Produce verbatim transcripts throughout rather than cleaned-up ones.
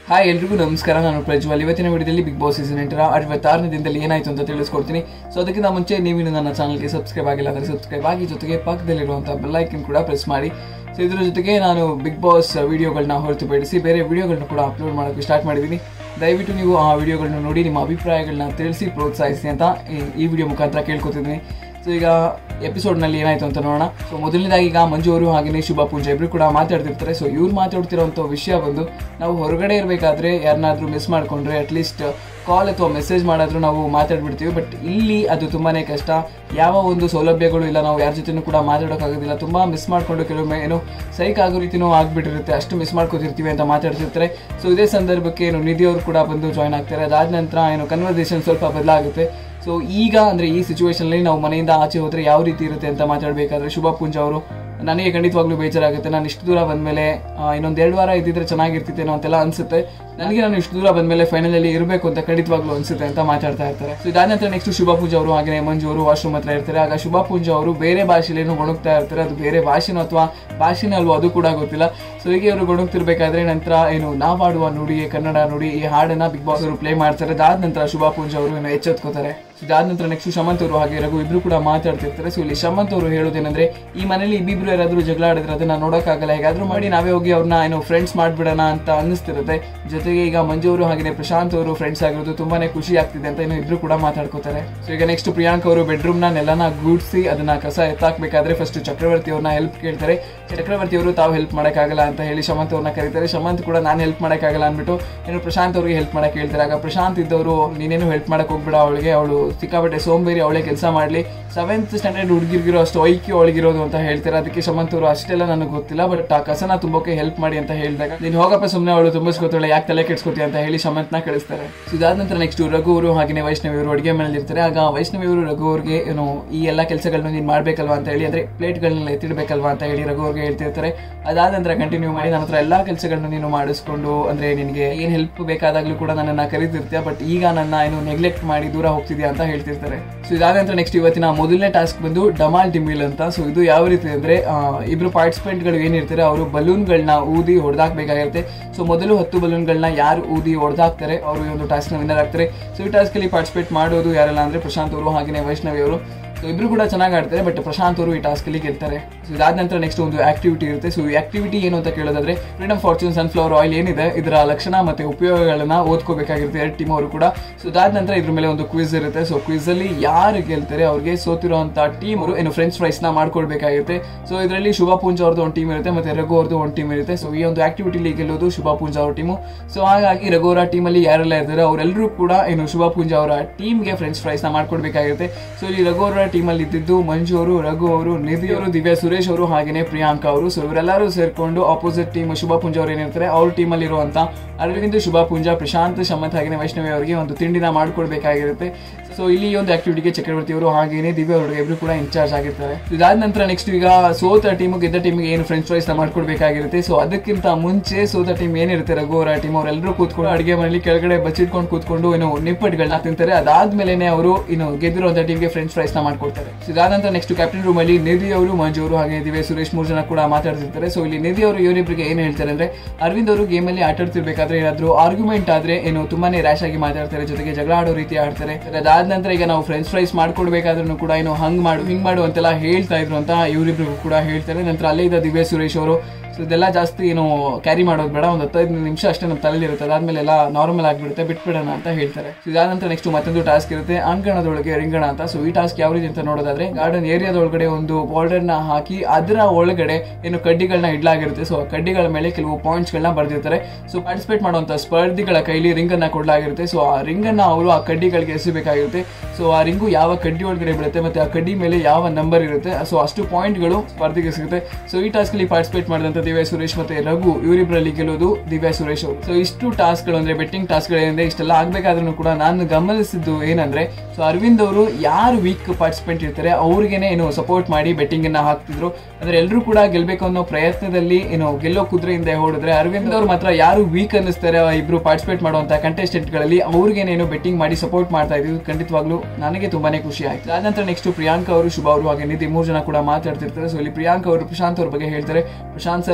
Hi ಎಲ್ರಿಗೂ ನಮಸ್ಕಾರ. ನಾನು ಪ್ರಜ್ವಲ್. ಇವತ್ತಿನ ವಿಡಿಯೋದಲ್ಲಿ ಬಿಗ್ ಬಾಸ್ ಸೀಸನ್ ಎಂಟರ ಅರವತ್ತಾರನೇ ದಿನದಲ್ಲಿ ಏನಾಯ್ತು ಅಂತ ತಿಳಿಸ್ಕೊಡ್ತೀನಿ. ಸೊ ಅದಕ್ಕಿಂತ ಮುಂಚೆ ನೀವು ನನ್ನ ಚಾನಲ್ಗೆ ಸಬ್ಸ್ಕ್ರೈಬ್ ಆಗಿಲ್ಲ ಅಂದರೆ ಸಬ್ಸ್ಕ್ರೈಬ್ ಆಗಿ, ಜೊತೆಗೆ ಪಕ್ಕದಲ್ಲಿರುವಂಥ ಬೆಲ್ ಐಕನ್ ಕೂಡ ಪ್ರೆಸ್ ಮಾಡಿ. ಸೊ ಇದರ ಜೊತೆಗೆ ನಾನು ಬಿಗ್ ಬಾಸ್ ವಿಡಿಯೋಗಳನ್ನ ಹೊರತುಪಡಿಸಿ ಬೇರೆ ವಿಡಿಯೋಗಳನ್ನ ಕೂಡ ಅಪ್ಲೋಡ್ ಮಾಡೋಕ್ಕೆ ಸ್ಟಾರ್ಟ್ ಮಾಡಿದ್ದೀನಿ. ದಯವಿಟ್ಟು ನೀವು ಆ ವಿಡಿಯೋಗಳನ್ನ ನೋಡಿ ನಿಮ್ಮ ಅಭಿಪ್ರಾಯಗಳನ್ನ ತಿಳಿಸಿ ಪ್ರೋತ್ಸಾಹಿಸಿ ಅಂತ ಈ ವಿಡಿಯೋ ಮುಖಾಂತರ ಕೇಳ್ಕೊತಿದ್ದೀನಿ. ಸೊ ಈಗ ಎಪಿಸೋಡ್ನಲ್ಲಿ ಏನಾಯ್ತು ಅಂತ ನೋಡೋಣ. ಸೊ ಮೊದಲನೇದಾಗಿ ಈಗ ಮಂಜು ಅವರು ಹಾಗೆಯೇ ಶುಭ ಪೂಜಾ ಇಬ್ಬರು ಕೂಡ ಮಾತಾಡ್ತಿರ್ತಾರೆ. ಸೊ ಇವ್ರು ಮಾತಾಡ್ತಿರೋಂಥ ವಿಷಯ ಬಂದು, ನಾವು ಹೊರಗಡೆ ಇರಬೇಕಾದ್ರೆ ಯಾರನ್ನಾದ್ರೂ ಮಿಸ್ ಮಾಡ್ಕೊಂಡ್ರೆ ಅಟ್ಲೀಸ್ಟ್ ಕಾಲ್ ಅಥವಾ ಮೆಸೇಜ್ ಮಾಡಿದ್ರು ನಾವು ಮಾತಾಡ್ಬಿಡ್ತೀವಿ. ಬಟ್ ಇಲ್ಲಿ ಅದು ತುಂಬಾ ಕಷ್ಟ. ಯಾವ ಒಂದು ಸೌಲಭ್ಯಗಳು ಇಲ್ಲ, ನಾವು ಯಾರ ಜೊತೆನೂ ಕೂಡ ಮಾತಾಡೋಕ್ಕಾಗೋದಿಲ್ಲ. ತುಂಬ ಮಿಸ್ ಮಾಡಿಕೊಂಡು ಕೆಲವೊಮ್ಮೆ ಏನೋ ಸೈಕ್ ಆಗೋ ರೀತಿನೂ ಆಗ್ಬಿಟ್ಟಿರುತ್ತೆ, ಅಷ್ಟು ಮಿಸ್ ಮಾಡ್ಕೋತಿರ್ತೀವಿ ಅಂತ ಮಾತಾಡ್ತಿರ್ತಾರೆ. ಸೊ ಇದೇ ಸಂದರ್ಭಕ್ಕೆ ಏನು ನಿಧಿ ಅವರು ಕೂಡ ಬಂದು ಜಾಯ್ನ್ ಆಗ್ತಾರೆ. ಅದಾದ ನಂತರ ಏನು ಕನ್ವರ್ಸೇಷನ್ ಸ್ವಲ್ಪ ಬದಲಾಗುತ್ತೆ. ಸೊ ಈಗ ಅಂದರೆ ಈ ಸಿಚುವೇಶನಲ್ಲಿ ನಾವು ಮನೆಯಿಂದ ಆಚೆ ಹೋದರೆ ಯಾವ ರೀತಿ ಇರುತ್ತೆ ಅಂತ ಮಾತಾಡಬೇಕಾದ್ರೆ ಶುಭ ಪೂಜಾ ಅವರು, ನನಗೆ ಖಂಡಿತವಾಗ್ಲೂ ಬೇಜಾರಾಗುತ್ತೆ. ನಾನು ಇಷ್ಟು ದೂರ ಬಂದಮೇಲೆ ಇನ್ನೊಂದು ಎರಡು ವಾರ ಇದ್ದಿದ್ರೆ ಚೆನ್ನಾಗಿರ್ತಿತ್ತೇನೋ ಅಂತೆಲ್ಲ ಅನಿಸುತ್ತೆ ನನಗೆ. ನಾನು ಇಷ್ಟು ದೂರ ಬಂದಮೇಲೆ ಫೈನಲಲ್ಲಿ ಇರಬೇಕು ಅಂತ ಖಂಡಿತವಾಗ್ಲೂ ಅನಿಸುತ್ತೆ ಅಂತ ಮಾತಾಡ್ತಾ ಇರ್ತಾರೆ. ಸೊ ಇದಾದ ನಂತರ ನೆಕ್ಸ್ಟ್ ಶುಭ ಪೂಜಾ ಅವರು ಹಾಗೆ ಮಂಜು ಅವರು ವಾಶ್ರೂಮ್ ಹತ್ರ ಇರ್ತಾರೆ. ಆಗ ಶುಭ ಪೂಜಾ ಅವರು ಬೇರೆ ಭಾಷೆಲೇನೋ ಗೊಣಗ್ತಾ ಇರ್ತಾರೆ. ಅದು ಬೇರೆ ಭಾಷೆನೋ ಅಥವಾ ಭಾಷೆನೇ ಅಲ್ವೋ ಅದು ಕೂಡ ಗೊತ್ತಿಲ್ಲ. ಸೊ ಹೀಗೆ ಅವರು ಗೊಣಗ್ತಿರ್ಬೇಕಾದ್ರೆ ನಂತರ ಏನು ನಾವಾಡುವ ನುಡಿಗೆ ಕನ್ನಡ ನುಡಿ ಈ ಹಾಡನ್ನ ಬಿಗ್ ಬಾಸ್ ಅವರು ಪ್ಲೇ ಮಾಡ್ತಾರೆ. ಅದಾದ ನಂತರ ಶುಭ ಪೂಜಾ ಅವರು ಏನು ಎಚ್ಚೆತ್ಕೋತಾರೆ. ಇದಾದ ನಂತರ ನೆಕ್ಸ್ಟ್ ಶಮಂತ್ ಅವರು ಹಾಗೆ ರಘು ಇಬ್ರು ಕೂಡ ಮಾತಾಡ್ತಿರ್ತಾರೆ. ಸೊ ಇಲ್ಲಿ ಶಮಂತ್ ಅವರು ಹೇಳೋದೇನಂದ್ರೆ, ಈ ಮನೇಲಿ ಇಬ್ಬಿಬ್ರು ಯಾರಾದ್ರೂ ಜಗಳ ಆಡಿದ್ರೆ ಅದನ್ನ ನೋಡೋಕ್ಕಾಗಲ್ಲ, ಹೇಗಾದ್ರೂ ಮಾಡಿ ನಾವೇ ಹೋಗಿ ಅವ್ರನ್ನ ಏನೋ ಫ್ರೆಂಡ್ಸ್ ಮಾಡ್ಬಿಡೋಣ ಅಂತ ಅನ್ನಿಸ್ತಿರುತ್ತೆ. ಜೊತೆಗೆ ಈಗ ಮಂಜು ಅವರು ಹಾಗೆ ಪ್ರಶಾಂತ್ ಅವರು ಫ್ರೆಂಡ್ಸ್ ಆಗಿರೋದು ತುಂಬಾನೇ ಖುಷಿ ಆಗ್ತಿದೆ ಅಂತ ಇನ್ನು ಇಬ್ರು ಕೂಡ ಮಾತಾಡ್ಕೋತಾರೆ. ಸೊ ಈಗ ನೆಕ್ಸ್ಟ್ ಪ್ರಿಯಾಂಕ್ ಅವರು ಬೆಡ್ರೂಮ್ ನ ನೆಲನ ಗೂಡ್ಸಿ ಅದನ್ನ ಕಸ ಎತ್ತಾಕ್ಬೇಕಾದ್ರೆ ಫಸ್ಟ್ ಚಕ್ರವರ್ತಿ ಅವ್ರನ್ನ ಹೆಲ್ಪ್ ಕೇಳ್ತಾರೆ. ಚಕ್ರವರ್ತಿ ಅವರು ತಾವು ಹೆಲ್ಪ್ ಮಾಡಕ್ಕಾಗಲ್ಲ ಅಂತ ಹೇಳಿ ಶಮಂತ್ ಅವ್ರನ್ನ ಕರೀತಾರೆ. ಶಮಂತ್ ಕೂಡ ನಾನು ಹೆಲ್ಪ್ ಮಾಡಕ್ಕಾಗಲ್ಲ ಅಂದ್ಬಿಟ್ಟು ಏನು ಪ್ರಶಾಂತ್ ಅವ್ರಿಗೆ ಹೆಲ್ಪ್ ಮಾಡಕ್ ಹೇಳ್ತಾರೆ. ಆಗ ಪ್ರಶಾಂತ್ ಇದ್ದವರು, ನೀನೇನು ಹೆಲ್ಪ್ ಮಾಡಕ್ ಹೋಗ್ಬೇಡ, ಅವಳಿಗೆ ಅವಳು ಸಿಕ್ಕಾಬಟ್ಟೆ ಸೋಂಬೇರಿ, ಅವಳೇ ಕೆಲಸ ಮಾಡ್ಲಿ, ಸೆವೆಂತ್ ಸ್ಟ್ಯಾಂಡರ್ಡ್ ಹುಡುಗಿರ್ಗಿರೋ ಅಷ್ಟು ಐಕ್ಯೂ ಅವಳಿಗಿರೋದು ಅಂತ ಹೇಳ್ತಾರೆ. ಅದಕ್ಕೆ ಶಮಂತ್ ಅವರು ಅಷ್ಟೆಲ್ಲ ನನಗೆ ಗೊತ್ತಿಲ್ಲ, ಬಟ್ ಆ ಕಸನ ತುಂಬಕ್ಕೆ ಹೆಲ್ಪ್ ಮಾಡಿ ಅಂತ ಹೇಳಿದಾಗ, ನೀನು ಹೋಗಪ್ಪ ಸುಮ್ಮನೆ, ಅವಳು ತುಂಬಿಸ್ಕೊತಾಳೆ, ಯಾಕೆ ತಲೆ ಕೆಡ್ಸ್ಕೊತಿ ಅಂತ ಹೇಳಿ ಶಮಂತ್ನ ಕಳಿಸ್ತಾರೆ. ಇದಾದ ನಂತರ ನೆಕ್ಸ್ಟ್ ರಘು ಅವರು ಹಾಗೆ ವೈಷ್ಣವಿ ಅವರು ಅಡುಗೆ ಮನೇಲಿ ಇರ್ತಾರೆ. ಆಗ ವೈಷ್ಣವಿ ಅವರು ರಘು ಅವ್ರಿಗೆ ಏನು ಈ ಎಲ್ಲ ಕೆಲಸಗಳನ್ನ ನೀನು ಮಾಡ್ಬೇಕಲ್ವಾ ಅಂತ ಹೇಳಿ, ಅಂದ್ರೆ ಪ್ಲೇಟ್ಗಳನ್ನ ಎತ್ತಿಡ್ಬೇಕಲ್ವಾ ಅಂತ ಹೇಳಿ ರಘು ಅವ್ರಿಗೆ ಹೇಳ್ತಿರ್ತಾರೆ. ಅದಾದ ನಂತರ ಕಂಟಿನ್ಯೂ ಮಾಡಿ, ನನ್ನ ಹತ್ರ ಎಲ್ಲಾ ಕೆಲಸಗಳನ್ನ ನೀನು ಮಾಡಿಸ್ಕೊಂಡು, ಅಂದ್ರೆ ನಿನಗೆ ಏನ್ ಹೆಲ್ಪ್ ಬೇಕಾದಾಗ್ಲೂ ಕೂಡ ನನ್ನನ್ನ ಕರೀತಿರ್ತೀಯ, ಬಟ್ ಈಗ ನನ್ನ ಏನು ನೆಗ್ಲೆಕ್ಟ್ ಮಾಡಿ ದೂರ ಹೋಗ್ತಿದ್ಯಾ ಅಂತ ಹೇಳ್ತಿರ್ತಾರೆ. ಸೊ ಇದಾದ ನಂತರ ನೆಕ್ಸ್ಟ್ ಇವತ್ತಿನ ಮೊದಲನೇ ಟಾಸ್ಕ್ ಬಂದು ಡಮಾಲ್ ಡಿಮಿಲ್ ಅಂತ. ಸೊ ಇದು ಯಾವ ರೀತಿ ಅಂದ್ರೆ, ಇಬ್ರು ಪಾರ್ಟಿಸಿಪೆಂಟ್ ಗಳು ಏನಿರ್ತಾರೆ ಅವರು ಬಲೂನ್ಗಳನ್ನ ಊದಿ ಹೊಡೆದಾಕ್ಬೇಕಾಗಿರುತ್ತೆ. ಸೊ ಮೊದಲು ಹತ್ತು ಬಲೂನ್ಗಳನ್ನ ಯಾರು ಊದಿ ಹೊಡೆದಾಕ್ತಾರೆ ಅವರು ಈ ಒಂದು ಟಾಸ್ಕ್ ನ ವಿನ್ನರ್ ಆಗ್ತಾರೆ. ಸೊ ಈ ಟಾಸ್ಕ್ ಅಲ್ಲಿ ಪಾರ್ಟಿಸಿಪೇಟ್ ಮಾಡೋದು ಯಾರೆಲ್ಲ ಅಂದ್ರೆ ಪ್ರಶಾಂತ್ ಅವರು ಹಾಗೆ ವೈಷ್ಣವಿ ಅವರು. ಸೊ ಇಬ್ರು ಕೂಡ ಚೆನ್ನಾಗಿ ಆಡ್ತಾರೆ, ಬಟ್ ಪ್ರಶಾಂತ್ ಅವರು ಈ ಟಾಸ್ಕ್ ಅಲ್ಲಿ ಗೆಲ್ತಾರೆ. ಸೊ ಇದಾದ ನಂತರ ನೆಕ್ಸ್ಟ್ ಒಂದು ಆಕ್ಟಿವಿಟಿ ಇರುತ್ತೆ. ಸೊ ಈ ಆಕ್ಟಿವಿಟಿ ಏನು ಅಂತ ಕೇಳೋದಾದ್ರೆ, ಫ್ರೀಡಮ್ ಫಾರ್ಚೂನ್ ಸನ್ಫ್ಲವರ್ ಆಯಿಲ್ ಏನಿದೆ ಇದರ ಲಕ್ಷಣ ಮತ್ತೆ ಉಪಯೋಗಗಳನ್ನ ಓದ್ಕೋಬೇಕಾಗಿರುತ್ತೆ ಎರಡು ಟೀಮ್ ಅವರು ಕೂಡ. ಸೊ ಇದಾದ ನಂತರ ಇದ್ರ ಮೇಲೆ ಒಂದು ಕ್ವಿಜ್ ಇರುತ್ತೆ. ಸೊ ಕ್ವಿಜ್ ಅಲ್ಲಿ ಯಾರು ಗೆಲ್ತಾರೆ ಅವ್ರಿಗೆ ಸೋತಿರುವಂತಹ ಟೀಮ್ ಅವರು ಏನು ಫ್ರೆಂಚ್ ಫ್ರೈಸ್ ನ ಮಾಡ್ಕೊಳ್ಬೇಕಾಗಿರುತ್ತೆ. ಸೊ ಇದರಲ್ಲಿ ಶುಭ ಪೂಂಜಾ ಅವ್ರದ್ದು ಒಂದು ಟೀಮ್ ಇರುತ್ತೆ, ಮತ್ತೆ ರಘು ಅವ್ರದ್ದು ಒಂದು ಟೀಮ್ ಇರುತ್ತೆ. ಸೊ ಈ ಒಂದು ಆಕ್ಟಿವಿಟಿಲಿ ಗೆಲ್ಲೋದು ಶುಭ ಪೂಂಜಾ ಅವ್ರ ಟೀಮು. ಸೊ ಹಾಗಾಗಿ ರಘು ಅವರ ಟೀಮ್ ಅಲ್ಲಿ ಯಾರೆಲ್ಲ ಇರ್ತಾರೆ ಅವರೆಲ್ಲರೂ ಕೂಡ ಏನು ಶುಭ ಪೂಂಜಾ ಅವರ ಟೀಮ್ಗೆ ಫ್ರೆಂಚ್ ಫ್ರೈಸ್ ನ ಮಾಡ್ಕೊಡ್ಬೇಕಾಗಿರುತ್ತೆ. ಸೊ ಇಲ್ಲಿ ರಘು ಅವರ ಟೀಮ್ ಅಲ್ಲಿ ಇದ್ದಿದ್ದು ಮಂಜು ಅವರು, ರಘು ಅವರು, ನಿಧಿ ಅವರು, ದಿವ್ಯಾ ಸುರೇಶ್ ಅವರು ಹಾಗೇನೆ ಪ್ರಿಯಾಂಕಾ ಅವರು. ಸೊ ಇವರೆಲ್ಲರೂ ಸೇರ್ಕೊಂಡು ಆಪೋಸಿಟ್ ಟೀಮ್ ಶುಭ ಪೂಂಜಾ ಅವರು ಏನಿರ್ತಾರೆ ಅವ್ರ ಟೀಮ್ ಅಲ್ಲಿ ಇರುವಂತ ಅರವಿಂದ್, ಶುಭ ಪೂಂಜಾ, ಪ್ರಶಾಂತ್, ಶಮಂತ್ ಹಾಗೇನೆ ವೈಷ್ಣವಿ ಅವರಿಗೆ ಒಂದು ತಿಂಡಿನ ಮಾಡ್ಕೊಡ್ಬೇಕಾಗಿರುತ್ತೆ. ಸೊ ಇಲ್ಲಿ ಒಂದು ಆಕ್ಟಿವಿಟಿಗೆ ಚಕ್ರವರ್ತಿ ಅವರು ಹಾಗೇನೆ ದಿವ್ಯಾ ಅವರು ಇಬ್ರು ಕೂಡ ಇನ್ಚಾರ್ಜ್ ಆಗಿರ್ತಾರೆ. ಇದಾದ ನಂತರ ನೆಕ್ಸ್ಟ್ ಈಗ ಸೋತ ಟೀಮ್ ಗೆದ್ದ ಟೀಮ್ಗೆ ಏನು ಫ್ರೆಂಚ್ ಫ್ರೈಸ್ ನ ಮಾಡ್ಕೊಡ್ಬೇಕಾಗಿರುತ್ತೆ. ಸೊ ಅದಕ್ಕಿಂತ ಮುಂಚೆ ಸೋತ ಟೀಮ್ ಏನಿರುತ್ತೆ ರಘು ಅವರ ಟೀಮ್ ಅವರೆಲ್ಲರೂ ಕೂತ್ಕೊಂಡು ಅಡುಗೆ ಮನೆಯಲ್ಲಿ ಕೆಳಗಡೆ ಬಚ್ಚಿಟ್ಕೊಂಡು ಕೂತ್ಕೊಂಡು ಏನು ನಿಪ್ಪಟ್ಟುಗಳನ್ನ ತಿಂತಾರೆ. ಅದಾದ್ಮೇಲೆ ಅವರು ಇನ್ನು ಗೆದ್ದಿರುವಂತಹ ಟೀಮ್ಗೆ ಫ್ರೆಂಚ್ ಫ್ರೈಸ್ ನ ಮಾಡ್ಕೊಡ್ತಾರೆ. ಇದಾದ ನಂತರ ನೆಕ್ಸ್ಟ್ ಕ್ಯಾಪ್ಟನ್ ರೂಮ್ ಅಲ್ಲಿ ನಿಧಿ ಅವರು, ಮಂಜು ಅವರು ಹಾಗೆ ದಿವ್ಯಾ ಸುರೇಶ್ ಮೂರು ಜನ ಕೂಡ ಮಾತಾಡ್ತಿರ್ತಾರೆ. ಸೊ ಇಲ್ಲಿ ನಿಧಿ ಅವರು ಇವರಿಬ್ಬರಿಗೆ ಏನು ಹೇಳ್ತಾರೆ ಅಂದ್ರೆ, ಅರವಿಂದ್ ಅವರು ಗೇಮ್ ಅಲ್ಲಿ ಆಟ ಆಡ್ತಿರ್ಬೇಕಾದ್ರೆ ಏನಾದ್ರು ಆರ್ಗ್ಯುಮೆಂಟ್ ಆದ್ರೆ ಏನು ತುಂಬಾನೇ ರ್ಯಾಶ್ ಆಗಿ ಮಾತಾಡ್ತಾರೆ, ಜೊತೆಗೆ ಜಗಳ ಆಡೋ ರೀತಿ ಆಡ್ತಾರೆ. ಅದಾದ ನಂತರ ಈಗ ನಾವು ಫ್ರೆಂಚ್ ಫ್ರೈಸ್ ಮಾಡ್ಕೊಡ್ಬೇಕಾದ್ರೂ ಕೂಡ ಏನು ಹಂಗ್ ಮಾಡು ಹಿಂಗ್ ಮಾಡು ಅಂತೆಲ್ಲ ಹೇಳ್ತಾ ಇದ್ರು ಅಂತ ಇವರಿಬ್ರಿಗೂ ಕೂಡ ಹೇಳ್ತಾರೆ. ನಂತರ ಅಲ್ಲೇ ಇದ್ದ ದಿವ್ಯಾ ಸುರೇಶ್ ಅವರು, ಸೊ ಇದೆಲ್ಲ ಜಾಸ್ತಿ ಏನು ಕ್ಯಾರಿ ಮಾಡೋದು ಬೇಡ, ಒಂದು ಹತ್ತೈದು ನಿಮಿಷ ಅಷ್ಟೇ ನಮ್ಮ ತಲೆಯಲ್ಲಿ ಇರುತ್ತೆ, ಅದಾದ್ಮೇಲೆ ಎಲ್ಲ ನಾರ್ಮಲ್ ಆಗಿಬಿಡುತ್ತೆ, ಬಿಟ್ಬಿಡೋಣ ಅಂತ ಹೇಳ್ತಾರೆ. ಸೊ ಇದಾದ ನಂತರ ನೆಕ್ಸ್ಟ್ ಮತ್ತೊಂದು ಟಾಸ್ಕ್ ಇರುತ್ತೆ, ಅಂಗಣದೊಳಗೆ ರಿಂಗಣ ಅಂತ. ಸೊ ಈ ಟಾಸ್ಕ್ ಯಾವ ರೀತಿ ಅಂತ ನೋಡೋದಾದ್ರೆ, ಗಾರ್ಡನ್ ಏರಿಯಾದೊಳಗಡೆ ಒಂದು ಬಾರ್ಡರ್ ನ ಹಾಕಿ ಅದರ ಒಳಗಡೆ ಏನು ಕಡ್ಡಿಗಳನ್ನ ಇಡ್ಲಾಗಿರುತ್ತೆ. ಸೊ ಕಡ್ಡಿಗಳ ಮೇಲೆ ಕೆಲವು ಪಾಯಿಂಟ್ಸ್ ಗಳನ್ನ ಬರ್ದಿರ್ತಾರೆ. ಸೊ ಪಾರ್ಟಿಸಿಪೇಟ್ ಮಾಡುವಂತ ಸ್ಪರ್ಧಿಗಳ ಕೈಲಿ ರಿಂಗ್ ಅನ್ನ ಕೊಡ್ಲಾಗಿರುತ್ತೆ. ಸೊ ಆ ರಿಂಗ್ ಅನ್ನ ಅವರು ಆ ಕಡ್ಡಿಗಳಿಗೆ ಎಸಬೇಕಾಗಿರುತ್ತೆ. ಸೊ ಆ ರಿಂಗು ಯಾವ ಕಡ್ಡಿ ಒಳಗಡೆ ಬೀಳುತ್ತೆ ಮತ್ತೆ ಆ ಕಡ್ಡಿ ಮೇಲೆ ಯಾವ ನಂಬರ್ ಇರುತ್ತೆ, ಸೊ ಅಷ್ಟು ಪಾಯಿಂಟ್ ಗಳು ಸ್ಪರ್ಧಿಗೆ ಸಿಗುತ್ತೆ. ಸೊ ಈ ಟಾಸ್ಕ್ ಅಲ್ಲಿ ಪಾರ್ಟಿಸಿಪೇಟ್ ಮಾಡಿದಂತ ದಿವ್ಯಾ ಸುರೇಶ್ ಮತ್ತೆ ರಘು ಇವರಿಬ್ಬರಲ್ಲಿ ಗೆಲ್ಲೋದು ದಿವ್ಯಾ ಸುರೇಶ್ ಅವರು. ಸೊ ಇಷ್ಟು ಟಾಸ್ಕ್ ಗಳು ಅಂದ್ರೆ ಬೆಟ್ಟಿಂಗ್ ಟಾಸ್ಕ್ ಗಳು ಏನಿದೆ ಇಷ್ಟೆಲ್ಲ ಆಗ್ಬೇಕಾದ್ರೂ ಕೂಡ ನಾನು ಗಮನಿಸಿದ್ದು ಏನಂದ್ರೆ, ಸೊ ಅರವಿಂದ್ ಅವರು ಯಾರು ವೀಕ್ ಪಾರ್ಟಿಸಿಪೆಂಟ್ ಇರ್ತಾರೆ ಅವ್ರಿಗೇನೆ ಏನು ಸಪೋರ್ಟ್ ಮಾಡಿ ಬೆಟ್ಟಿಂಗ್ ಅನ್ನ ಹಾಕ್ತಿದ್ರು. ಅಂದ್ರೆ ಎಲ್ಲರೂ ಕೂಡ ಗೆಲ್ಬೇಕು ಅನ್ನೋ ಪ್ರಯತ್ನದಲ್ಲಿ ಏನು ಗೆಲ್ಲೋ ಕುದುರೆ ಹಿಂದೆ ಹೊಡಿದ್ರೆ, ಅರವಿಂದ್ ಅವ್ರು ಮಾತ್ರ ಯಾರು ವೀಕ್ ಅನ್ನಿಸ್ತಾರೆ ಇಬ್ರು ಪಾರ್ಟಿಸಿಪೇಟ್ ಮಾಡುವಂತ ಕಂಟೆಸ್ಟೆಂಟ್ ಗಳಲ್ಲಿ ಅವ್ರಿಗೇನೇನು ಬೆಟ್ಟಿಂಗ್ ಮಾಡಿ ಸಪೋರ್ಟ್ ಮಾಡ್ತಾ ಇದ್ರು. ಖಂಡಿತವಾಗ್ಲೂ ನನಗೆ ತುಂಬಾನೇ ಖುಷಿ ಆಯ್ತು. ಅದಂತರ ನೆಕ್ಸ್ಟ್ ಪ್ರಿಯಾಂಕಾ ಅವರು, ಶುಭ ಅವರು ಹಾಗೆ ನಿಧಿ ಮೂರು ಜನ ಕೂಡ ಮಾತಾಡ್ತಿರ್ತಾರೆ. ಸೊ ಇಲ್ಲಿ ಪ್ರಿಯಾಂಕಾ ಅವರು ಪ್ರಶಾಂತ್ ಅವ್ರ ಬಗ್ಗೆ ಹೇಳ್ತಾರೆ, ಪ್ರಶಾಂತ್ ಸರ್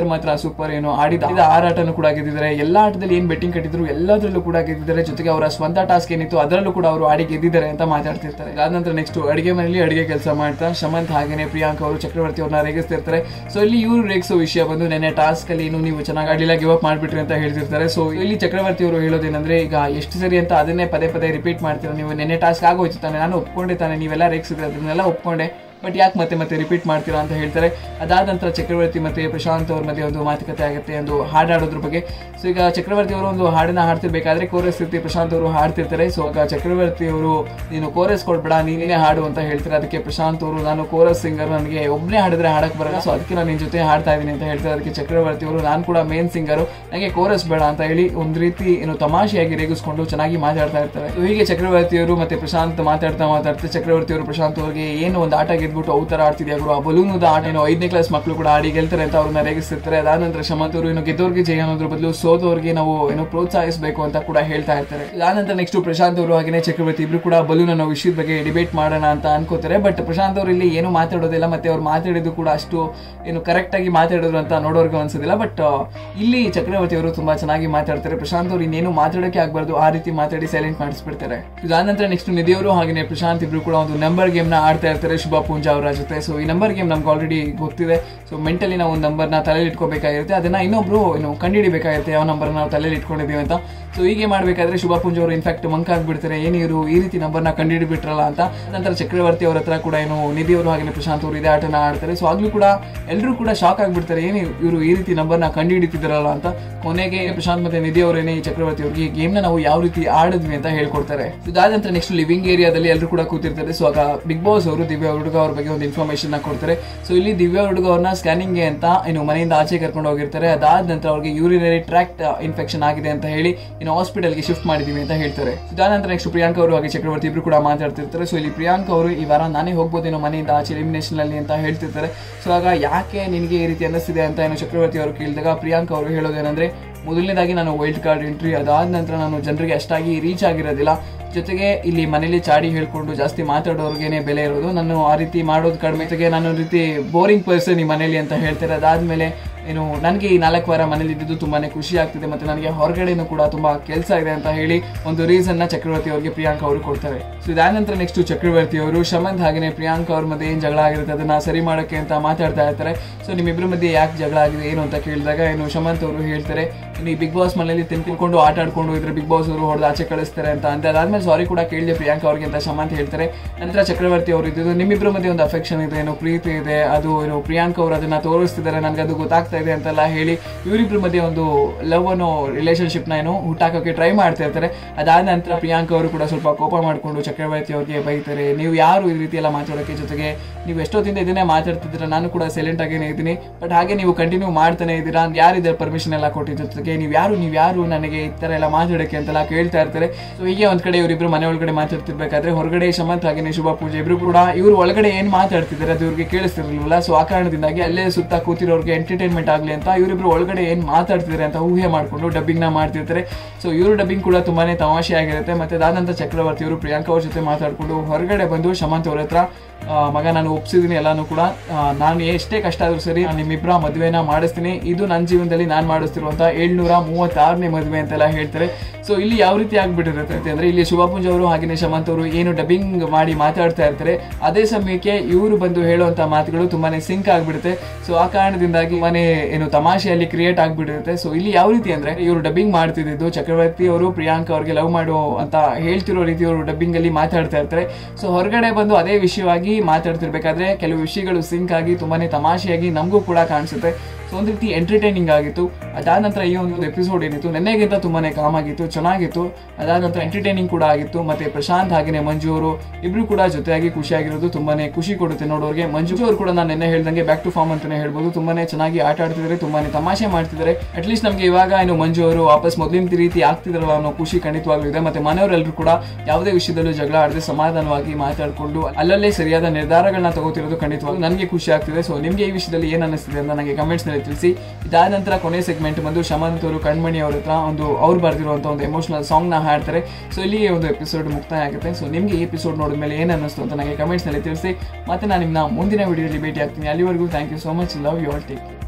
ಸಿಂಗರ್ ಮಾತ್ರ ಸೂಪರ್ ಏನು ಆಡಿದ ಆರಾಟನು ಕೂಡ ಗೆದ್ದಿದ್ದಾರೆ. ಎಲ್ಲಾ ಆಟದಲ್ಲಿ ಏನ್ ಬೆಟ್ಟಿಂಗ್ ಕಟ್ಟಿದ್ರು ಎಲ್ಲದರಲ್ಲೂ ಕೂಡ ಗೆದ್ದಿದ್ದಾರೆ. ಜೊತೆಗೆ ಅವರ ಸ್ವಂತ ಟಾಸ್ಕ್ ಏನಿತ್ತು ಅದರಲ್ಲೂ ಕೂಡ ಅವರು ಆಡಿ ಗೆದ್ದಿದ್ದಾರೆ ಅಂತ ಮಾತಾಡ್ತಿರ್ತಾರೆ. ಅದಾದ ನಂತರ ನೆಕ್ಸ್ಟ್ ಅಡಿಗೆ ಮನೆಯಲ್ಲಿ ಅಡಿಗೆ ಕೆಲಸ ಮಾಡ್ತಾ ಶಮಂತ್ ಹಾಗೇನೆ ಪ್ರಿಯಾಂಕ್ ಅವರು ಚಕ್ರವರ್ತಿ ಅವ್ರನ್ನ ರೇಗಿಸ್ತಿರ್ತಾರೆ. ಸೊ ಇಲ್ಲಿ ಇವರು ರೇಗಿಸೋ ವಿಷಯ ಬಂದು ನೆನ್ನೆ ಟಾಸ್ಕ್ ಅಲ್ಲಿ ಏನು ನೀವು ಚೆನ್ನಾಗಿ ಆಡಿಲ್ಲ, ಗಿವ್ ಅಪ್ ಮಾಡ್ಬಿಟ್ರಿ ಅಂತ ಹೇಳ್ತಿರ್ತಾರೆ. ಸೊ ಇಲ್ಲಿ ಚಕ್ರವರ್ತಿ ಅವರು ಹೇಳೋದೇನಂದ್ರೆ, ಈಗ ಎಷ್ಟು ಸರಿ ಅಂತ ಅದನ್ನೇ ಪದೇ ಪದೇ ರಿಪೀಟ್ ಮಾಡ್ತೀರಾ ನೀವು, ನೆನ್ನೆ ಟಾಸ್ಕ್ ಆಗೋಯ್ತು ತಾನೆ, ನಾನು ಒಪ್ಕೊಂಡೆ ತಾನೆ, ನೀವೆಲ್ಲ ರೇಗಿಸಿದ್ರೆ ಅದನ್ನೆಲ್ಲ ಒಪ್ಕೊಂಡೆ, ಬಟ್ ಯಾಕೆ ಮತ್ತೆ ಮತ್ತೆ ರಿಪೀಟ್ ಮಾಡ್ತೀರಾ ಅಂತ ಹೇಳ್ತಾರೆ. ಅದಾದ ನಂತರ ಚಕ್ರವರ್ತಿ ಮತ್ತೆ ಪ್ರಶಾಂತ್ ಅವ್ರ ಮಧ್ಯೆ ಒಂದು ಮಾತುಕತೆ ಆಗುತ್ತೆ ಒಂದು ಹಾಡಾಡೋದ್ರ ಬಗ್ಗೆ. ಸೊ ಈಗ ಚಕ್ರವರ್ತಿ ಅವರು ಒಂದು ಹಾಡನ್ನ ಹಾಡ್ತಿರ್ಬೇಕಾದ್ರೆ ಕೋರಸ್ ಇರ್ತಿ ಪ್ರಶಾಂತ್ ಅವರು ಹಾಡ್ತಿರ್ತಾರೆ. ಸೊ ಈಗ ಚಕ್ರವರ್ತಿ ಅವರು ನೀನು ಕೋರಸ್ ಕೊಡ್ಬೇಡ, ನೀನೇ ಹಾಡು ಅಂತ ಹೇಳ್ತಾರೆ. ಅದಕ್ಕೆ ಪ್ರಶಾಂತ್ ಅವರು ನಾನು ಕೋರಸ್ ಸಿಂಗರ್, ನನಗೆ ಒಬ್ಬನೇ ಹಾಡಿದ್ರೆ ಹಾಡಕ್ ಬರಲ್ಲ, ಸೊ ಅದಕ್ಕೆ ನಾನು ನಿನ್ ಜೊತೆ ಹಾಡ್ತಾ ಇದೀನಿ ಅಂತ ಹೇಳ್ತಾರೆ. ಅದಕ್ಕೆ ಚಕ್ರವರ್ತಿ ಅವರು ನಾನು ಕೂಡ ಮೇನ್ ಸಿಂಗರು, ನನಗೆ ಕೋರಸ್ ಬೇಡ ಅಂತ ಹೇಳಿ ಒಂದ್ ರೀತಿ ಏನು ತಮಾಷೆಯಾಗಿ ರೇಗಿಸ್ಕೊಂಡು ಚೆನ್ನಾಗಿ ಮಾತಾಡ್ತಾ ಇರ್ತಾರೆ. ಸೊ ಹೀಗೆ ಚಕ್ರವರ್ತಿ ಅವರು ಮತ್ತೆ ಪ್ರಶಾಂತ್ ಮಾತಾಡ್ತಾ ಮಾತಾಡ್ತಾರೆ ಚಕ್ರವರ್ತಿ ಅವರು ಪ್ರಶಾಂತ್ ಅವರಿಗೆ ಏನು ಒಂದು ಆಟ ಗೆದ್ಬಿಟ್ಟು ಅವು ತರ ಆಡ್ತಿದ್ಯಾ ಗುರು, ಆ ಬಲೂನದ ಆಟ ಏನೋ ಐದನೇ ಕ್ಲಾಸ್ ಮಕ್ಕಳು ಕೂಡ ಆಡಿ ಗೆಲ್ತಾರೆ ಅಂತ ಅವ್ರನ್ನ ರೇಗಿಸ್ತಿರ್ತಾರೆ. ಅದಾದ ನಂತರ ಶಮಂತ್ ಅವರು ಏನು ಗೆದ್ದವ್ರಿಗೆ ಜಯ ಅನ್ನೋದ್ರ ಬದಲು ಸೋತವ್ರಿಗೆ ನಾವು ಏನೋ ಪ್ರೋತ್ಸಾಹಿಸಬೇಕು ಅಂತ ಕೂಡ ಹೇಳ್ತಾ ಇರ್ತಾರೆ. ಅದಾದ ನಂತರ ನೆಕ್ಸ್ಟ್ ಪ್ರಶಾಂತ್ ಅವರು ಹಾಗೆ ಚಕ್ರವರ್ತಿ ಇಬ್ರು ಕೂಡ ಬಲೂನ್ ಅನ್ನೋ ವಿಷಯದ ಬಗ್ಗೆ ಡಿಬೇಟ್ ಮಾಡೋಣ ಅಂತ ಅನ್ಕೋತಾರೆ. ಬಟ್ ಪ್ರಶಾಂತ್ ಅವರು ಇಲ್ಲಿ ಏನು ಮಾತಾಡೋದಿಲ್ಲ, ಮತ್ತೆ ಅವ್ರು ಮಾತಾಡಿದ್ದು ಕೂಡ ಅಷ್ಟು ಏನು ಕರೆಕ್ಟ್ ಆಗಿ ಮಾತಾಡೋರು ಅಂತ ನೋಡೋರ್ಗೂ ಅನ್ಸೋದಿಲ್ಲ. ಬಟ್ ಇಲ್ಲಿ ಚಕ್ರವರ್ತಿ ಅವರು ತುಂಬಾ ಚೆನ್ನಾಗಿ ಮಾತಾಡ್ತಾರೆ. ಪ್ರಶಾಂತ್ ಅವರು ಇನ್ನೇನು ಮಾತಾಡೋಕೆ ಆಗ್ಬಾರ್ದು ಆ ರೀತಿ ಮಾತಾಡಿ ಸೈಲೆಂಟ್ ಮಾಡಿಸ್ಬಿಡ್ತಾರೆ. ಇದಾದ ನಂತರ ನೆಕ್ಸ್ಟ್ ನಿಧಿ ಅವರು ಹಾಗೆ ಪ್ರಶಾಂತ್ ಇಬ್ರು ಕೂಡ ಒಂದು ನಂಬರ್ ಗೇಮ್ ನ ಆಡ್ತಾ ಇರ್ತಾರೆ ಶುಭ ಪೂಂಜಾ ಅವರ ಜೊತೆ. ಸೊ ಈ ನಂಬರ್ ಗೇಮ್ ನಮ್ಗೆ ಆಲ್ರೆಡಿ ಗೊತ್ತಿದೆ. ಸೊ ಮೆಂಟಲಿ ನಾವು ಒಂದು ನಂಬರ್ನ ತಲೆಯಲ್ಲಿ ಇಟ್ಕೋಬೇಕಾಗಿರುತ್ತೆ, ಅದನ್ನ ಇನ್ನೊಬ್ರು ಏನು ಕಂಡುಹಿಡಿಬೇಕಾಗಿರುತ್ತೆ ಯಾವ ನಂಬರ್ ನಾವು ತಲೆಯಲ್ಲಿ ಇಟ್ಕೊಂಡಿದೀವಿ ಅಂತ. ಸೊ ಹೀಗೆ ಮಾಡಬೇಕಾದ್ರೆ ಶುಭ ಪೂಂಜಾ ಅವರು ಇನ್ಫ್ಯಾಕ್ಟ್ ಮಂಕ್ ಆಗ್ಬಿಡ್ತಾರೆ, ಏನಿರು ಈ ರೀತಿ ನಂಬರ್ನ ಕಂಡುಹಿಡಿಬಿಟ್ರಲ್ಲ ಅಂತ. ನಂತರ ಚಕ್ರವರ್ತಿ ಅವರ ಹತ್ರ ಕೂಡ ಏನು ನಿಧಿ ಅವರು ಹಾಗೆ ಪ್ರಶಾಂತ್ ಅವರು ಇದೇ ಆಟನ ಆಡ್ತಾರೆ. ಸೊ ಆಗ್ಲೂ ಕೂಡ ಎಲ್ಲರೂ ಕೂಡ ಶಾಕ್ ಆಗ್ಬಿಡ್ತಾರೆ, ಏನು ಇವರು ಈ ರೀತಿ ನಂಬರ್ನ ಕಂಡುಹಿಡಿತಿದಾರಲ್ಲ ಅಂತ. ಕೊನೆಗೆ ಪ್ರಶಾಂತ್ ಮತ್ತೆ ನಿಧಿ ಅವರೇನೆ ಈ ಚಕ್ರವರ್ತಿ ಅವರಿಗೆ ಗೇಮ್ ನ ನಾವು ಯಾವ ರೀತಿ ಆಡಿದ್ವಿ ಅಂತ ಹೇಳ್ಕೊಡ್ತಾರೆ. ಇದಾದ ನಂತರ ನೆಕ್ಸ್ಟ್ ಲಿವಿಂಗ್ ಏರಿಯಾದಲ್ಲಿ ಎಲ್ಲರೂ ಕೂಡ ಕೂತಿರ್ತಾರೆ. ಸೊ ಆಗ ಬಿಗ್ ಬಾಸ್ ಅವರು ದಿವ್ಯಾ ಹುಡುಗ ಅವ್ರ ಬಗ್ಗೆ ಒಂದು ಇನ್ಫಾರ್ಮೇಶನ್ ಕೊಡ್ತಾರೆ. ಸೊ ಇಲ್ಲಿ ದಿವ್ಯಾ ಹುಡುಗ ಅವ್ರನ್ನ ಸ್ಕ್ಯಾನಿಂಗ್ ಗೆ ಅಂತ ಏನು ಮನೆಯಿಂದ ಆಚೆ ಕರ್ಕೊಂಡು ಹೋಗಿರ್ತಾರೆ. ಅದಾದ ನಂತರ ಅವ್ರಿಗೆ ಯೂರಿನರಿ ಟ್ರ್ಯಾಕ್ಟ್ ಇನ್ಫೆಕ್ಷನ್ ಆಗಿದೆ ಅಂತ ಹೇಳಿ ಇನ್ನು ಹಾಸ್ಪಿಟಲ್ಗೆ ಶಿಫ್ಟ್ ಮಾಡಿದೀವಿ ಅಂತ ಹೇಳ್ತಾರೆ. ಇದಾದ ನಂತರ ನೆಕ್ಸ್ಟ್ ಪ್ರಿಯಾಂಕ್ ಅವರು ಹಾಗೆ ಚಕ್ರವರ್ತಿ ಇಬ್ರು ಕೂಡ ಮಾತಾಡ್ತಿರ್ತಾರೆ. ಸೊ ಇಲ್ಲಿ ಪ್ರಿಯಾಂಕ್ ಅವರು ಈ ವಾರ ನಾನೇ ಹೋಗ್ಬೋದೇನೋ ಮನೆಯಿಂದ ಆಚೆ ಎಲಿಮಿನೇಷನ್ ಅಲ್ಲಿ ಅಂತ ಹೇಳ್ತಿರ್ತಾರೆ. ಸೊ ಆಗ ಯಾಕೆ ನಿನಗೆ ಈ ರೀತಿ ಅನ್ನಿಸ್ತಿದೆ ಅಂತ ಏನು ಚಕ್ರವರ್ತಿ ಅವರು ಕೇಳಿದಾಗ ಪ್ರಿಯಾಂಕ್ ಅವರು ಹೇಳೋದೇನಂದ್ರೆ, ಮೊದಲನೇದಾಗಿ ನಾನು ವೈಲ್ಡ್ ಕಾರ್ಡ್ ಎಂಟ್ರಿ, ಅದಾದ ನಂತರ ನಾನು ಜನರಿಗೆ ಅಷ್ಟಾಗಿ ರೀಚ್ ಆಗಿರೋದಿಲ್ಲ, ಜೊತೆಗೆ ಇಲ್ಲಿ ಮನೇಲಿ ಚಾಡಿ ಹೇಳ್ಕೊಂಡು ಜಾಸ್ತಿ ಮಾತಾಡೋರ್ಗೇನೆ ಬೆಲೆ ಇರೋದು, ನಾನು ಆ ರೀತಿ ಮಾಡೋದು ಕಡಿಮೆ, ಜೊತೆಗೆ ನಾನು ಒಂದು ರೀತಿ ಬೋರಿಂಗ್ ಪರ್ಸನ್ ಈ ಮನೇಲಿ ಅಂತ ಹೇಳ್ತಾರೆ. ಅದಾದ್ಮೇಲೆ ಏನು ನನಗೆ ಈ ನಾಲ್ಕು ವಾರ ಮನೇಲಿ ಇದ್ದಿದ್ದು ತುಂಬಾನೇ ಖುಷಿ ಆಗ್ತಿದೆ, ಮತ್ತೆ ನನಗೆ ಹೊರಗಡೆನೂ ಕೂಡ ತುಂಬಾ ಕೆಲಸ ಇದೆ ಅಂತ ಹೇಳಿ ಒಂದು ರೀಸನ್ ನ ಚಕ್ರವರ್ತಿ ಅವರಿಗೆ ಪ್ರಿಯಾಂಕ್ ಅವರು ಕೊಡ್ತಾರೆ. ಸೊ ಇದಾದ ನಂತರ ನೆಕ್ಸ್ಟ್ ಚಕ್ರವರ್ತಿ ಅವರು ಶಮಂತ್ ಹಾಗೇನೆ ಪ್ರಿಯಾಂಕ್ ಅವ್ರ ಮಧ್ಯೆ ಏನ್ ಜಗಳ ಆಗಿರುತ್ತೆ ಅದನ್ನ ಸರಿ ಮಾಡೋಕೆ ಅಂತ ಮಾತಾಡ್ತಾ ಇರ್ತಾರೆ. ಸೊ ನಿಮ್ಮಿಬ್ಬರ ಮಧ್ಯೆ ಯಾಕೆ ಜಗಳ ಆಗಿದೆ ಏನು ಅಂತ ಕೇಳಿದಾಗ ಏನು ಶಮಂತ್ ಅವರು ಹೇಳ್ತಾರೆ, ಇನ್ನು ಈ ಬಿಗ್ ಬಾಸ್ ಮನೇಲಿ ತಿನ್ಕೊಂಡು ಆಟ ಆಡ್ಕೊಂಡು ಇದ್ರೆ ಬಿಗ್ ಬಾಸ್ ಅವರು ಹೊಡೆದು ಆಚೆ ಕಳಿಸ್ತಾರೆ ಅಂತ. ಅಂತ ಅದಾದ್ಮೇಲೆ ಸಾರಿ ಕೂಡ ಕೇಳಿದೆ ಪ್ರಿಯಾಂಕ್ ಅವ್ರಿಗೆ ಅಂತ ಶಮಂತ್ ಹೇಳ್ತಾರೆ. ನಂತರ ಚಕ್ರವರ್ತಿ ಅವರು ಇದ್ದು ನಿಮ್ಮಿಬ್ಬರ ಮಧ್ಯೆ ಒಂದು ಅಫೆಕ್ಷನ್ ಇದೆ, ಏನೋ ಪ್ರೀತಿ ಇದೆ, ಅದು ಏನು ಪ್ರಿಯಾಂಕ್ ಅವರು ಅದನ್ನ ತೋರಿಸ್ತಿದ್ದಾರೆ, ನನ್ಗೆ ಅದು ಗೊತ್ತಾಗ್ತಾ ಇದೆ ಅಂತೆಲ್ಲ ಹೇಳಿ ಇವರಿಬ್ರ ಮಧ್ಯೆ ಒಂದು ಲವ್ ಅನ್ನೋ ರಿಲೇಶನ್ಶಿಪ್ ನ ಏನು ಹುಟ್ಟಾಕೋಕೆ ಟ್ರೈ ಮಾಡ್ತಾ ಇರ್ತಾರೆ. ಅದಾದ ನಂತರ ಪ್ರಿಯಾಂಕ್ ಅವರು ಕೂಡ ಸ್ವಲ್ಪ ಕೋಪ ಮಾಡಿಕೊಂಡು ಚಕ್ರವರ್ತಿ ಅವ್ರಿಗೆ ಬೈತಾರೆ, ನೀವು ಯಾರು ಈ ರೀತಿ ಎಲ್ಲ ಮಾತಾಡೋಕೆ, ಜೊತೆಗೆ ನೀವು ಎಷ್ಟೊತ್ತಿಂದ ಇದನ್ನೇ ಮಾತಾಡ್ತಿದ್ದೀರಾ, ನಾನು ಕೂಡ ಸೈಲೆಂಟ್ ಆಗೇನೆ ಇದ್ದೀನಿ, ಬಟ್ ಹಾಗೆ ನೀವು ಕಂಟಿನ್ಯೂ ಮಾಡ್ತಾನೆ ಇದ್ದೀರಾ, ಯಾರಿದ್ದಾರೆ ಪರ್ಮಿಷನ್ ಎಲ್ಲ ಕೊಟ್ಟಿದ್ದು, ಜೊತೆಗೆ ನೀವು ಯಾರು ನೀವು ಯಾರು ನನಗೆ ಈ ತರ ಎಲ್ಲ ಮಾತಾಡೋಕೆ ಅಂತೆಲ್ಲ ಕೇಳ್ತಾ ಇರ್ತಾರೆ. ಸೊ ಹೀಗೆ ಒಂದ್ ಕಡೆ ಇವರಿಬ್ರು ಮನೆ ಒಳಗಡೆ ಮಾತಾಡ್ತಿರ್ಬೇಕಾದ್ರೆ ಹೊರಗಡೆ ಶಮಂತ್ ಹಾಗೇನೆ ಶುಭ ಪೂಜೆ ಇಬ್ರು ಕೂಡ ಇವ್ರು ಒಳಗಡೆ ಏನ್ ಮಾತಾಡ್ತಿದ್ದಾರೆ ಅದು ಇವ್ರಿಗೆ ಕೇಳಿಸ್ತಿರ್ಲಿಲ್ಲ. ಸೊ ಆ ಕಾರಣದಿಂದಾಗಿ ಅಲ್ಲೇ ಸುತ್ತ ಕೂತಿರೋರ್ಗೆ ಎಂಟರ್ಟೈನ್ಮೆಂಟ್ ಆಗ್ಲಿ ಅಂತ ಇವರಿಬ್ರು ಒಳಗಡೆ ಏನ್ ಮಾತಾಡ್ತಿದ್ದಾರೆ ಅಂತ ಊಹೆ ಮಾಡ್ಕೊಂಡು ಡಬ್ಬಿಂಗ್ ನ ಮಾಡ್ತಿರ್ತಾರೆ. ಸೊ ಇವರು ಡಬ್ಬಿಂಗ್ ಕೂಡ ತುಂಬಾನೇ ತಮಾಷೆ ಆಗಿರುತ್ತೆ. ಮತ್ತೆ ಅದಾದಂತ ಚಕ್ರವರ್ತಿ ಅವರು ಪ್ರಿಯಾಂಕಾ ಅವ್ರ ಜೊತೆ ಮಾತಾಡ್ಕೊಂಡು ಹೊರಗಡೆ ಬಂದು ಶಮಂತ್ ಅವ್ರ ಹತ್ರ ಮಗ ನಾನು ಒಪ್ಸಿದೀನಿ ಎಲ್ಲಾನು ಕೂಡ, ನಾನು ಎಷ್ಟೇ ಕಷ್ಟ ಆದ್ರೂ ಸರಿ ನಿಮ್ಮಿಬ್ಬರ ಮದುವೆನ ಮಾಡಿಸ್ತೀನಿ, ಇದು ನನ್ನ ಜೀವನದಲ್ಲಿ ನಾನು ಮಾಡಿಸ್ತಿರುವಂತ ಏಳ್ನೂರ ಮೂವತ್ತಾರನೇ ಮದುವೆ ಅಂತೆಲ್ಲ ಹೇಳ್ತಾರೆ. ಸೊ ಇಲ್ಲಿ ಯಾವ ರೀತಿ ಆಗ್ಬಿಟ್ಟಿರುತ್ತೆ ಅಂದ್ರೆ ಇಲ್ಲಿ ಶುಭಪುಂಜ್ ಅವರು ಹಾಗೆ ಶಮಂತ್ ಅವರು ಏನು ಡಬ್ಬಿಂಗ್ ಮಾಡಿ ಮಾತಾಡ್ತಾ ಇರ್ತಾರೆ, ಅದೇ ಸಮಯಕ್ಕೆ ಇವರು ಬಂದು ಹೇಳುವಂತ ಮಾತುಗಳು ತುಂಬಾನೇ ಸಿಂಕ್ ಆಗ್ಬಿಡುತ್ತೆ. ಸೊ ಆ ಕಾರಣದಿಂದಾಗಿ ಮನೆ ಏನು ತಮಾಷೆಯಲ್ಲಿ ಕ್ರಿಯೇಟ್ ಆಗ್ಬಿಟ್ಟಿರುತ್ತೆ. ಸೊ ಇಲ್ಲಿ ಯಾವ ರೀತಿ ಅಂದ್ರೆ ಇವರು ಡಬ್ಬಿಂಗ್ ಮಾಡ್ತಿದ್ದು ಚಕ್ರವರ್ತಿ ಅವರು ಪ್ರಿಯಾಂಕಾ ಅವ್ರಿಗೆ ಲವ್ ಮಾಡೋ ಅಂತ ಹೇಳ್ತಿರೋ ರೀತಿ ಅವರು ಡಬ್ಬಿಂಗ್ ಅಲ್ಲಿ ಮಾತಾಡ್ತಾ ಇರ್ತಾರೆ. ಸೊ ಹೊರಗಡೆ ಬಂದು ಅದೇ ವಿಷಯವಾಗಿ ಮಾತಾಡ್ತಿರ್ಬೇಕಾದ್ರೆ ಕೆಲವು ವಿಷಯಗಳು ಸಿಂಕ್ ಆಗಿ ತುಂಬಾನೇ ತಮಾಷೆಯಾಗಿ ನಮಗೂ ಕೂಡ ಕಾಣಿಸುತ್ತೆ. ಸೊ ಒಂದು ರೀತಿ ಎಂಟರ್ಟೈನಿಂಗ್ ಆಗಿತ್ತು. ಅದಾದ ನಂತರ ಈ ಒಂದು ಎಪಿಸೋಡ್ ಏನಿತ್ತು ನೆನ್ನೆಗಿಂತ ತುಂಬಾನೇ ಕಾಮ್ ಆಗಿತ್ತು, ಚೆನ್ನಾಗಿತ್ತು. ಅದಾದ ನಂತರ ಎಂಟರ್ಟೈನಿಂಗ್ ಕೂಡ ಆಗಿತ್ತು. ಮತ್ತೆ ಪ್ರಶಾಂತ್ ಹಾಗೇನೆ ಮಂಜು ಅವರು ಇಬ್ರು ಕೂಡ ಜೊತೆಯಾಗಿ ಖುಷಿಯಾಗಿರೋದು ತುಂಬಾನೇ ಖುಷಿ ಕೊಡುತ್ತೆ ನೋಡೋರಿಗೆ. ಮಂಜು ಅವರು ಕೂಡ ನಾನು ನೆನ್ನೆ ಹೇಳ್ದಂಗೆ ಬ್ಯಾಕ್ ಟು ಫಾರ್ಮ್ ಅಂತಾನೆ ಹೇಳ್ಬೋದು, ತುಂಬಾನೇ ಚೆನ್ನಾಗಿ ಆಟ ಆಡ್ತಿದ್ದಾರೆ, ತುಂಬಾನೇ ತಮಾಷೆ ಮಾಡ್ತಿದ್ದಾರೆ. ಅಟ್ಲೀಸ್ಟ್ ನಮ್ಗೆ ಇವಾಗ ಏನು ಮಂಜು ಅವರು ವಾಪಸ್ ಮೊದಲಿನ ರೀತಿ ಆಗ್ತಿದಾರಲ್ಲ ಅನ್ನೋ ಖುಷಿ ಖಂಡಿತವಾಗ್ಲೂ ಇದೆ. ಮತ್ತೆ ಮನೆಯವರೆಲ್ಲರೂ ಕೂಡ ಯಾವುದೇ ವಿಷಯದಲ್ಲೂ ಜಗಳ ಆಡದೆ ಸಮಾಧಾನವಾಗಿ ಮಾತಾಡ್ಕೊಂಡು ಅಲ್ಲಲ್ಲೇ ಸರಿಯಾದ ನಿರ್ಧಾರಗಳನ್ನ ತಗೋತಿರೋದು ಖಂಡಿತವಾಗ್ಲೂ ನನಗೆ ಖುಷಿ ಆಗ್ತಿದೆ. ಸೊ ನಿಮ್ಗೆ ಈ ವಿಷಯದಲ್ಲಿ ಏನ್ ಅನಿಸ್ತಿದೆ ಅಂತ ನನಗೆ ಕಮೆಂಟ್ಸ್ ನಲ್ಲಿ ತಿಳಿಸಿ. ಇದಾದ ನಂತರ ಕೊನೆ ಸೆಗ್ಮೆಂಟ್ ಬಂದು ಶಮಂತ್ ಅವರು ಕಣ್ಮಣಿ ಅವ್ರ ಹತ್ರ ಒಂದು ಅವ್ರು ಬರ್ದಿರುವಂತ ಒಂದು ಎಮೋಷನಲ್ ಸಾಂಗ್ ನ ಹಾಡ್ತಾರೆ. ಸೊ ಇಲ್ಲಿ ಒಂದು ಎಪಿಸೋಡ್ ಮುಕ್ತಾಯ ಆಗುತ್ತೆ. ಸೊ ನಿಮ್ಗೆ ಈ ಎಪಿಸೋಡ್ ನೋಡಿದ್ಮೇಲೆ ಏನ್ ಅನ್ನಿಸ್ತು ಅಂತ ನನಗೆ ಕಮೆಂಟ್ಸ್ ನಲ್ಲಿ ತಿಳಿಸಿ. ಮತ್ತೆ ನಾನು ನಿಮ್ಮನ್ನ ಮುಂದಿನ ವಿಡಿಯೋದಲ್ಲಿ ಭೇಟಿ ಆಗ್ತೀನಿ. ಅಲ್ಲಿವರೆಗೂ thank you so much. Love you all. Take care.